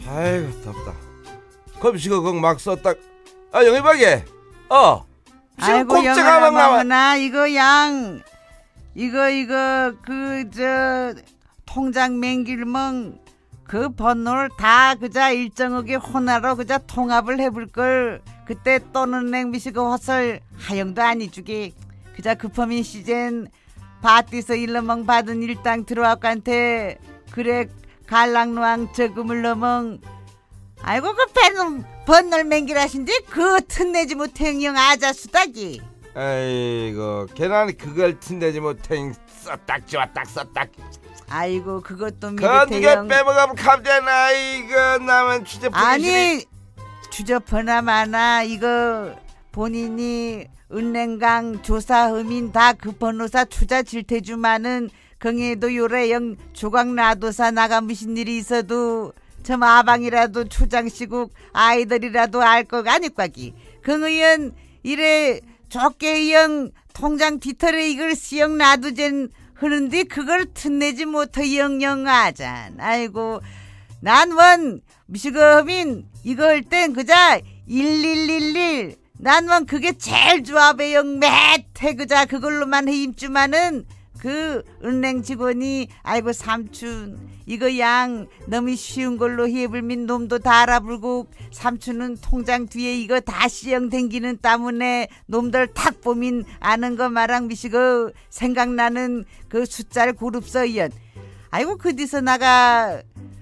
아이고 덥다. 검시가 막 썼다. 아 영희박이 아이고 영아나 이거 양 이거 그 저 통장 맹길멍 그 번호를 다 그자 일정하게 혼하러 그자 통합을 해볼 걸. 그때 또는 냉미시고 헛설 하영도 아니 주게 그자 급하민 시젠 바띠서 일러멍 받은 일당 들어와간테 그래 갈랑노왕 저금을 넘엉. 아이고 그 배는 번널 맹길하신데 그 틈내지 못해 영 아자수다기. 아이고 걔는 그걸 틈내지 못해 썼딱 좋았딱 썼딱. 아이고 그것도 미리태영 그 누가 빼먹으면 갑자나 이거 나만 추접하기 아니 추접하나 마나 이거 본인이 은행강 조사흠인 다 그 번호사 투자 질태주마는 경에도 요래영 조각나도사 나가 무슨 일이 있어도 저 마방이라도 초장시국 아이들이라도 알 것 아니까기. 긍의연 이래 좋게 영 통장 뒤털에 이걸 시영 놔두젠 흐른데 그걸 틈내지 못해 영영하잔. 아이고 난 원 미시거민 이거 할 땐 그자 1111 난 원 그게 제일 좋아 배영 매태 그자 그걸로만 해 임주마는 그 은행 직원이 아이고 삼촌 이거 양 너무 쉬운 걸로 해불민 놈도 다 알아불고 삼촌은 통장 뒤에 이거 다 시영 댕기는 때문에 놈들 탁 보민 아는 거 말랑 미시고 생각나는 그 숫자를 고릅서연. 아이고 그 뒤서 나가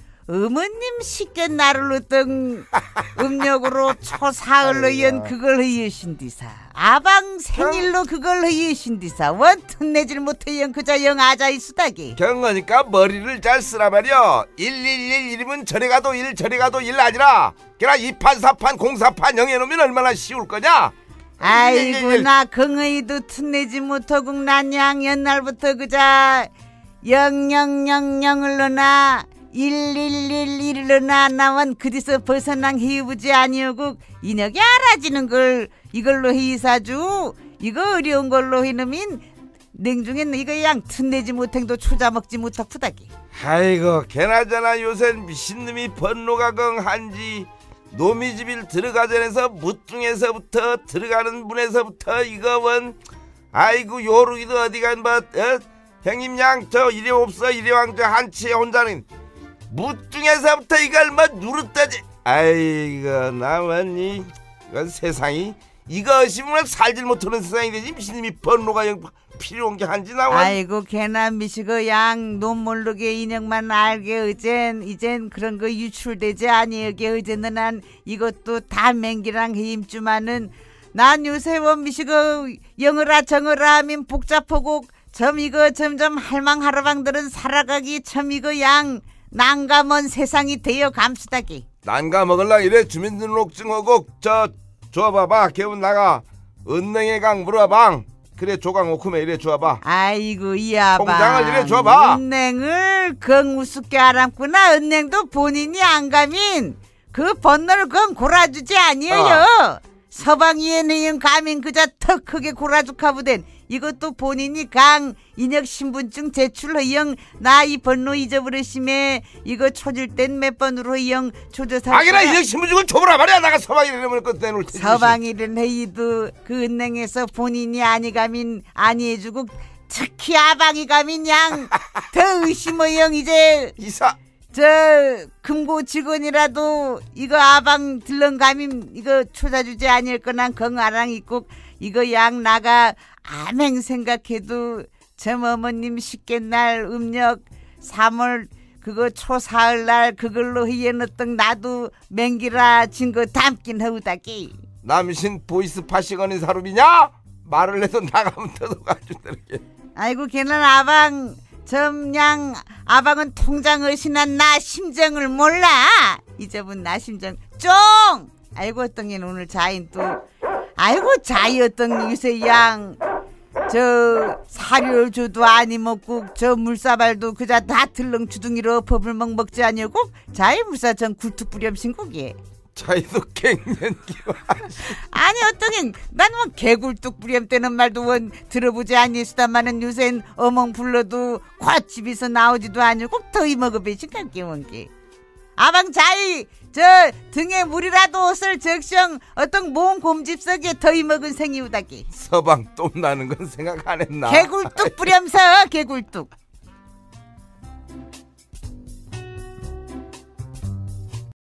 어머님 쉽게 나를 어떤 음력으로 초사흘로 연 그걸 의으신디사 아방 생일로 그걸 의으신디사 원튼 내질 못해 연 그자 영 아자이 수다기. 경거니까 머리를 잘 쓰라 말이여. 1111이면 저리 가도 1 저리 가도 1 아니라 걔나 2판 4판 04판 영해놓으면 얼마나 쉬울 거냐. 아이고 나 긍의도 튼내지 못하고 난 양 옛날부터 그자 0000을 넣나 1111로 나원 그디서 벗어난 희부지 아니오고 인혁이 알아지는 걸 이걸로 희사주 이거 어려운 걸로 해놓으면 냉중에 이거 양 튼내지 못행도 초자 먹지 못하푸다기. 아이고 걔나저나 요새 미친놈이 번노가 긍한지 놈이 집일 들어가전에서 무뚱에서부터 들어가는 문에서부터 이거 원 아이고 요루기도 어디간 뭐 형님 양 저 이래 없어 이래 왕 저 한치에 혼자는 무뚱에서부터 이걸 뭐 누르다지. 아이고 나만이 이건 세상이 이거 없으면 살질 못하는 세상이 되지. 미신님이 번노가 필요한 게 한지 나와. 아이고 걔나 미시고 양 놈 모르게 인형만 알게 이젠 그런 거 유출되지 아니하게 어제는 난 이것도 다 맹기랑 힘주마는 난 요새 원 미시고 영어라 정어라 하면 복잡하고 점 이거 점점 할망하라방들은 살아가기 참 이거 양 난감한 세상이 되어 감수다기. 난감먹을라 이래 주민등록증하고 저 줘봐봐. 개운 나가 은행에 강 물어봐. 그래 조각 오크면 이래 줘봐. 아이고 이아바 통장을 이래 줘봐. 은행을 긍 우습게 알았구나. 은행도 본인이 안 가민 그 번호를 긍 골아주지 아니에요. 서방위에는 가민 그자 턱 크게 골아주카부된 이것도 본인이 강 인역 신분증 제출허영 나 이 번호 잊어버리심에 이거 초질 땐 몇 번으로 허영 조조사 아기라 인역 신분증을 줘보라 말이야. 나가 서방이라면 그때 놓을 테니. 서방이란 헤이도 그 은행에서 본인이 아니가민 아니해주고 특히 아방이 가민 양 더 의심허영 이제 이사 저 금고 직원이라도 이거 아방 들렁 가민 이거 초자주지 아닐 거난 건아랑 있고 이거 양 나가 아맹 생각해도 저 어머님 십개날 음력 3월 그거 초사흘날 그걸로 희해놨던 나도 맹기라 증거 담긴 허우다기. 남신 보이스파시건인 사람이냐? 말을 해서 나가면 뜯어가지고. 아이고 걔는 아방 점양 아방은 통장 어신한 나 심정을 몰라. 이제분 나 심정 쫑. 아이고 어떤 게 오늘 자인 또 아이고 자이 어떤 요새 양 저 사료 줘도 아니 먹고 저 물사발도 그자 다 들렁 주둥이로 법을 먹지 아니고 자이 물사 전 굴뚝 뿌렴신 거기. 자이도 갱년기 아니 어떤 난 뭐 개굴뚝 뿌렴 때는 말도 원 들어보지 아니수다마는 요샌 어멍 불러도 콧집에서 나오지도 아니고 더이 먹어배신 갈게 원게. 아방 자이 저 등에 물이라도 옷을 적정 어떤 모은 곰집석에 더이 먹은 생이우다기 서방 똥 나는 건 생각 안 했나? 개굴뚝 뿌렴서 개굴뚝